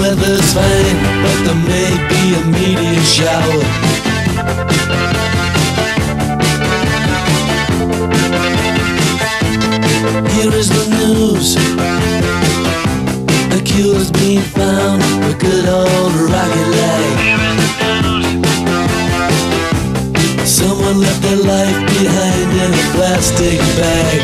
weather's fine, but there may be a meteor shower. Here is the news. A cure's been found for good old rocket leg. Someone left their life behind in a plastic bag.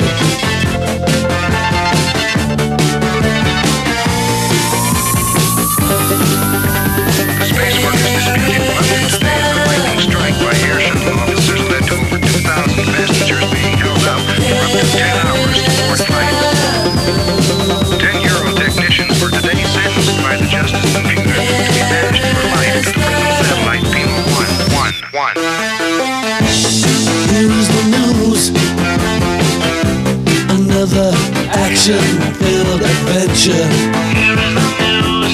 The space work is disputed. London today, the lightning strike by air shuttle officers led to over 2,000 passengers being held up for up to 10 hours to board flights. 10-year-old technicians were today sentenced by the justice computer to be banished for life to the prison satellite Pima 111. Here is the news. Another action-filled adventure. Here is the news.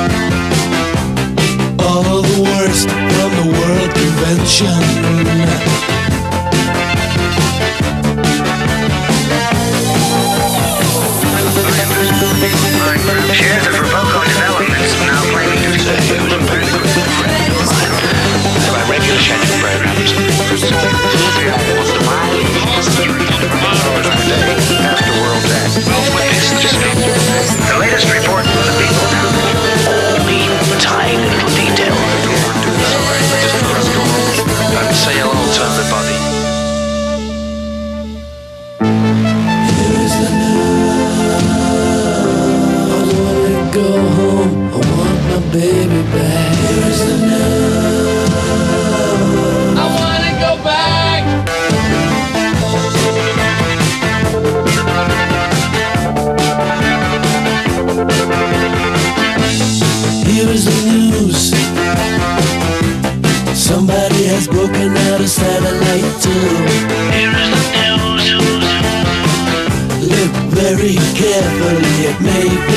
All the worst from the World Convention. Shares of Roboco Developments now claiming to say it was a very good friend of mine. My regular scheduled programs. The world's end. The latest report from the people now. You mean tiny little detail? And say hello to everybody. Here is the news. I wanna go home. I want my baby back. Here is the news. I wanna go back. Here is the news. Somebody has broken out a satellite too. Here is the news. Look very carefully, it may be